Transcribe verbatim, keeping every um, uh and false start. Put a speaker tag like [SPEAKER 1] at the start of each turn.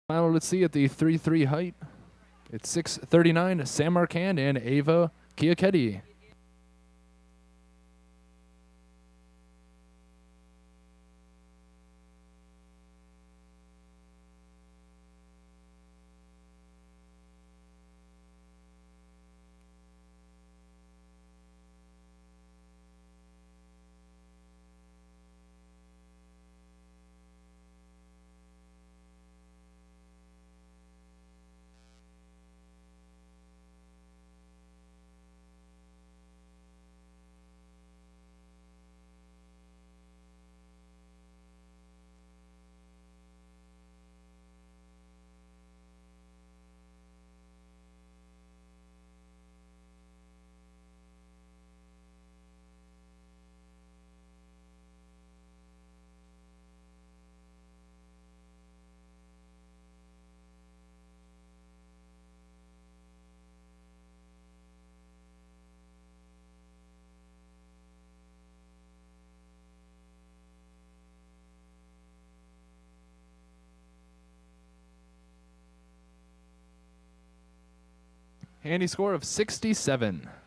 [SPEAKER 1] Final, let's see at the three three height. It's six thirty-nine, Sam Marquand and Ava Chiacchetti. Handy score of sixty-seven.